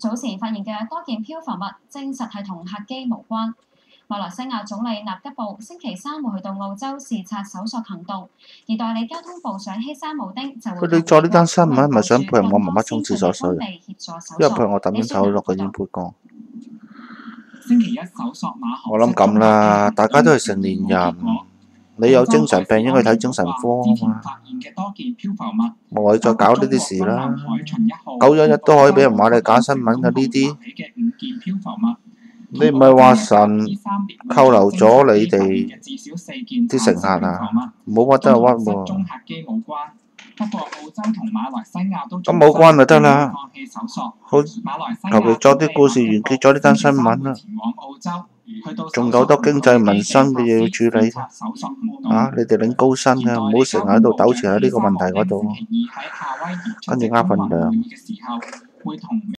早前發現嘅多件漂浮物，證實係同客機無關。馬來西亞總理納吉布星期三會去到澳洲視察搜索行動，而代理交通部長希山姆丁就會。 佢哋做呢單新聞係咪想配合我媽媽沖廁所水？因為配合我抌煙頭落個煙杯缸。 星期一搜索馬航。 我諗咁啦，大家都係成年人，你有精神病應該睇精神科啊嘛。冇謂再搞呢啲事啦。911都可以俾人話你假新聞嘅呢啲。你唔係話神扣留咗你哋啲乘客啊？唔好屈得係屈喎。咁冇關就得啦。好，求其作啲故事完結咗呢單新聞啦。仲有好多經濟民生嘅嘢要處理。你哋領高薪嘅，唔好成日喺度糾纏喺呢個問題嗰度，跟住呃份糧。